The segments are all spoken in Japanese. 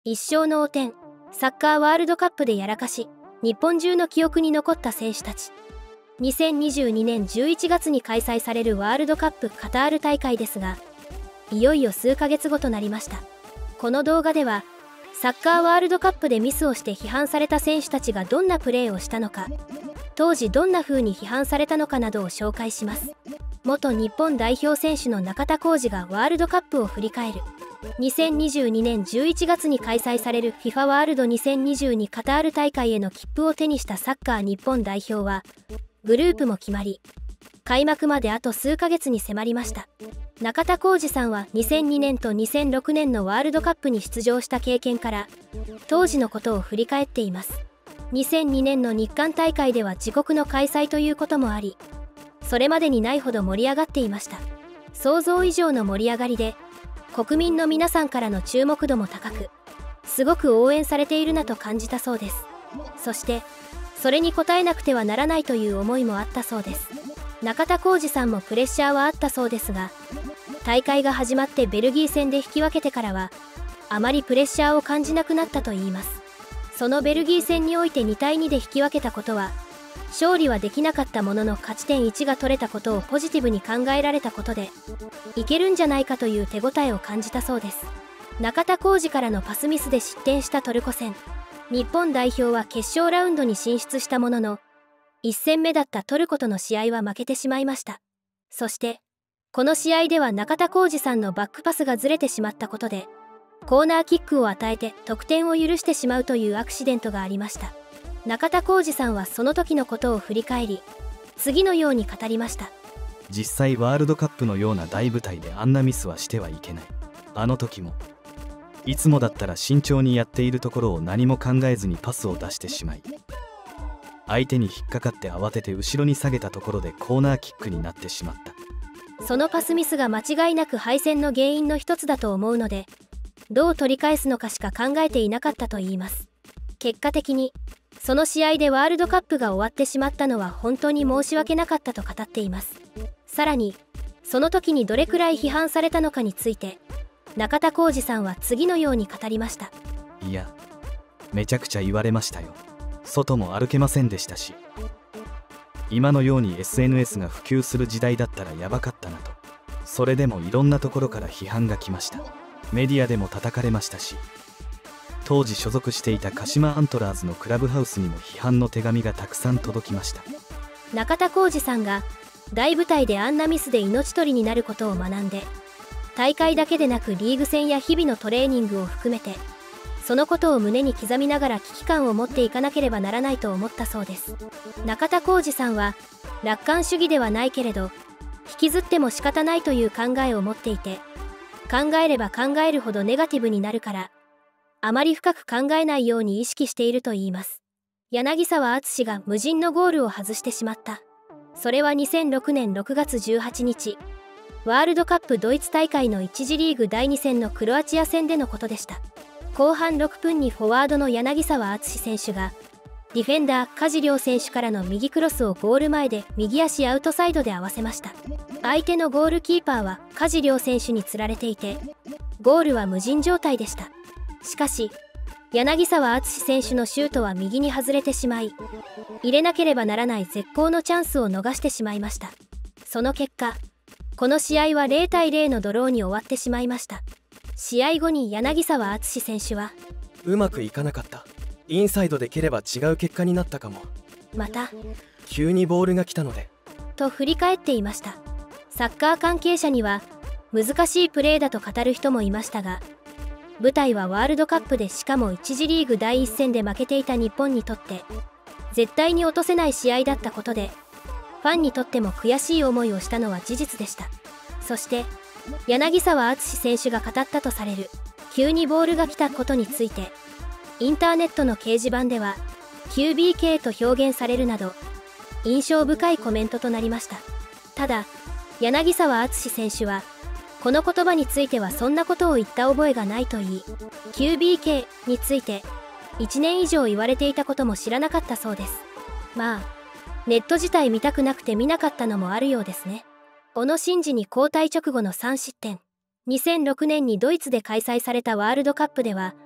一生の汚点、サッカーワールドカップでやらかし、日本中の記憶に残った選手たち。2022年11月に開催されるワールドカップカタール大会ですが、いよいよ数ヶ月後となりました。この動画では、サッカーワールドカップでミスをして批判された選手たちがどんなプレーをしたのか、当時どんな風に批判されたのかなどを紹介します。元日本代表選手の中田浩二がワールドカップを振り返る。2022年11月に開催される FIFA ワールド2022カタール大会への切符を手にしたサッカー日本代表は、グループも決まり、開幕まであと数ヶ月に迫りました。中田浩二さんは2002年と2006年のワールドカップに出場した経験から、当時のことを振り返っています。2002年の日韓大会では自国の開催ということもあり、それまでにないほど盛り上がっていました。想像以上の盛り上がりで、国民の皆さんからの注目度も高く、すごく応援されているなと感じたそうです。そして、それに応えなくてはならないという思いもあったそうです。中田浩二さんもプレッシャーはあったそうですが、大会が始まってベルギー戦で引き分けてからは、あまりプレッシャーを感じなくなったといいます。そのベルギー戦において2対2で引き分けたことは、勝利はできなかったものの勝ち点1が取れたことをポジティブに考えられたことで、いけるんじゃないかという手応えを感じたそうです。中田浩二からのパスミスで失点したトルコ戦。日本代表は決勝ラウンドに進出したものの、1戦目だったトルコとの試合は負けてしまいました。そして、この試合では中田浩二さんのバックパスがずれてしまったことで、コーナーキックを与えて得点を許してしまうというアクシデントがありました。中田浩二さんはその時のことを振り返り、次のように語りました。 実際ワールドカップのような大舞台であんなミスはしてはいけない。あの時もいつもだったら慎重にやっているところを何も考えずにパスを出してしまい、相手に引っかかって慌てて後ろに下げたところでコーナーキックになってしまった。 そのパスミスが間違いなく敗戦の原因の一つだと思うので、どう取り返すのかしか考えていなかったといいます。結果的にその試合でワールドカップが終わってしまったのは本当に申し訳なかったと語っています。さらに、その時にどれくらい批判されたのかについて、中田浩二さんは次のように語りました。 いや、めちゃくちゃ言われましたよ。外も歩けませんでしたし、今のように SNS が普及する時代だったらやばかったなと。それでもいろんなところから批判が来ました。メディアでも叩かれましたし、当時所属していた鹿島アントラーズのクラブハウスにも批判の手紙がたくさん届きました。 中田浩二さんが大舞台であんなミスで命取りになることを学んで、大会だけでなくリーグ戦や日々のトレーニングを含めて、そのことを胸に刻みながら危機感を持っていかなければならないと思ったそうです。中田浩二さんは楽観主義ではないけれど、引きずっても仕方ないという考えを持っていて、考えれば考えるほどネガティブになるから、あまり深く考えないように意識しているといいます。柳沢敦が無人のゴールを外してしまった。それは2006年6月18日、ワールドカップドイツ大会の1次リーグ第2戦のクロアチア戦でのことでした。後半6分にフォワードの柳沢敦選手が、ディフェンダー梶亮選手からの右クロスをゴール前で右足アウトサイドで合わせました。相手のゴールキーパーは梶亮選手につられていて、ゴールは無人状態でした。しかし、柳沢敦選手のシュートは右に外れてしまい、入れなければならない絶好のチャンスを逃してしまいました。その結果、この試合は0対0のドローに終わってしまいました。試合後に柳沢敦選手は、 うまくいかなかった。インサイドで蹴れば違う結果になったかも。 また、 急にボールが来たので。 と振り返っていました。サッカー関係者には、難しいプレーだと語る人もいましたが、舞台はワールドカップでしかも1次リーグ第1戦で負けていた日本にとって絶対に落とせない試合だったことで、ファンにとっても悔しい思いをしたのは事実でした。そして柳沢敦選手が語ったとされる急にボールが来たことについて、インターネットの掲示板では QBK と表現されるなど印象深いコメントとなりました。ただ柳沢敦選手はこの言葉についてはそんなことを言った覚えがないといい、QBK について1年以上言われていたことも知らなかったそうです。まあ、ネット自体見たくなくて見なかったのもあるようですね。小野伸二に交代直後の3失点。2006年にドイツで開催されたワールドカップでは、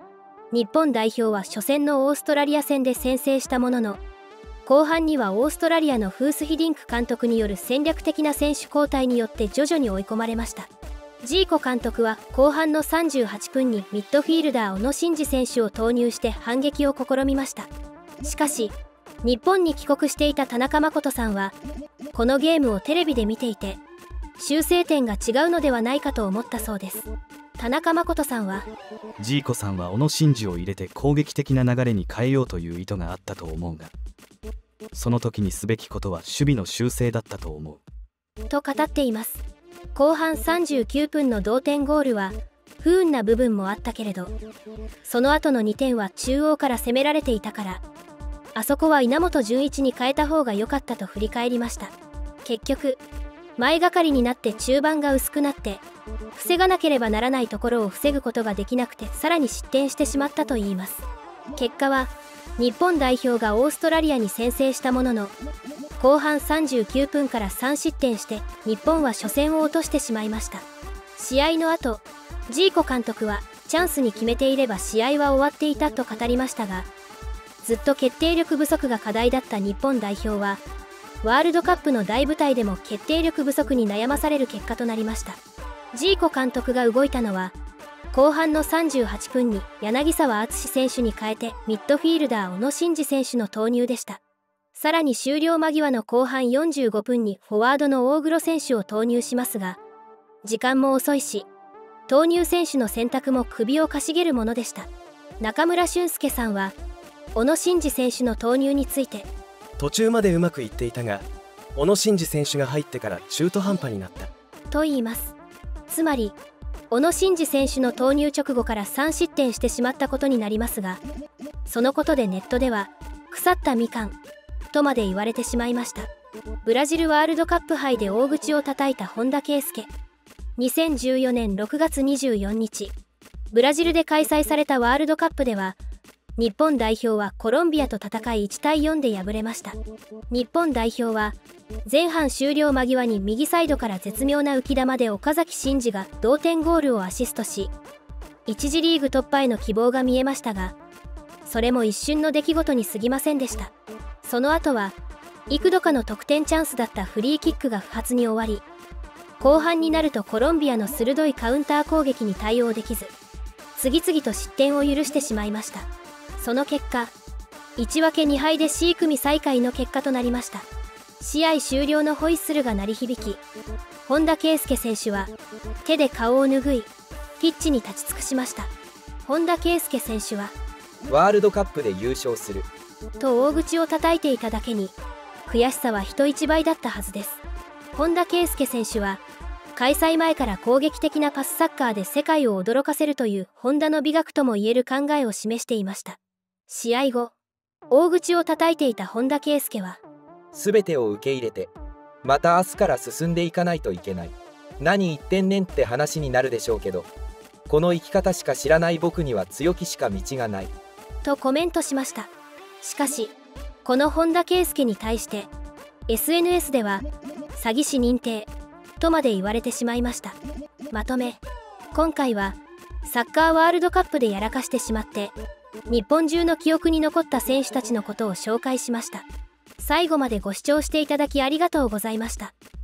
日本代表は初戦のオーストラリア戦で先制したものの、後半にはオーストラリアのフース・ヒディンク監督による戦略的な選手交代によって徐々に追い込まれました。ジーコ監督は後半の38分にミッドフィールダー小野伸二選手を投入して反撃を試みました。しかし日本に帰国していた田中誠さんはこのゲームをテレビで見ていて修正点が違うのではないかと思ったそうです。田中誠さんは、 ジーコさんは小野伸二を入れて攻撃的な流れに変えようという意図があったと思うが、その時にすべきことは守備の修正だったと思うと語っています。後半39分の同点ゴールは不運な部分もあったけれど、その後の2点は中央から攻められていたから、あそこは稲本潤一に変えた方が良かったと振り返りました。結局前がかりになって中盤が薄くなって、防がなければならないところを防ぐことができなくて、さらに失点してしまったといいます。結果は日本代表がオーストラリアに先制したものの、後半39分から3失点して日本は初戦を落としてしまいました。試合の後、ジーコ監督はチャンスに決めていれば試合は終わっていたと語りましたが、ずっと決定力不足が課題だった日本代表はワールドカップの大舞台でも決定力不足に悩まされる結果となりました。ジーコ監督が動いたのは後半の38分に柳沢敦選手に代えてミッドフィールダー小野伸二選手の投入でした。さらに終了間際の後半45分にフォワードの大黒選手を投入しますが、時間も遅いし投入選手の選択も首をかしげるものでした。中村俊輔さんは小野伸二選手の投入について、 途中までうまくいっていたが小野伸二選手が入ってから中途半端になったと言います。つまり小野伸二選手の投入直後から3失点してしまったことになりますが、そのことでネットでは腐ったみかんとまで言われてしまいました。ブラジルワールドカップ杯で大口を叩いた本田圭佑。2014年6月24日、ブラジルで開催されたワールドカップでは日本代表はコロンビアと戦い1対4で敗れました。日本代表は前半終了間際に右サイドから絶妙な浮き球で岡崎慎司が同点ゴールをアシストし、1次リーグ突破への希望が見えましたが、それも一瞬の出来事に過ぎませんでした。その後は幾度かの得点チャンスだったフリーキックが不発に終わり、後半になるとコロンビアの鋭いカウンター攻撃に対応できず、次々と失点を許してしまいました。その結果、1分け2敗で C 組最下位の結果となりました。試合終了のホイッスルが鳴り響き、本田圭佑選手は手で顔を拭い、ピッチに立ち尽くしました。本田圭佑選手はワールドカップで優勝すると大口を叩いていただけに、悔しさは人一倍だったはずです。本田圭佑選手は開催前から攻撃的なパスサッカーで世界を驚かせるという本田の美学ともいえる考えを示していました。試合後、大口を叩いていた本田圭佑は、 全てを受け入れてまた明日から進んでいかないといけない、何言ってんねんって話になるでしょうけど、この生き方しか知らない僕には強気しか道がないとコメントしました。しかしこの本田圭佑に対して SNS では詐欺師認定とまで言われてしまいました。まとめ、今回はサッカーワールドカップでやらかしてしまって日本中の記憶に残った選手たちのことを紹介しました。最後までご視聴していただきありがとうございました。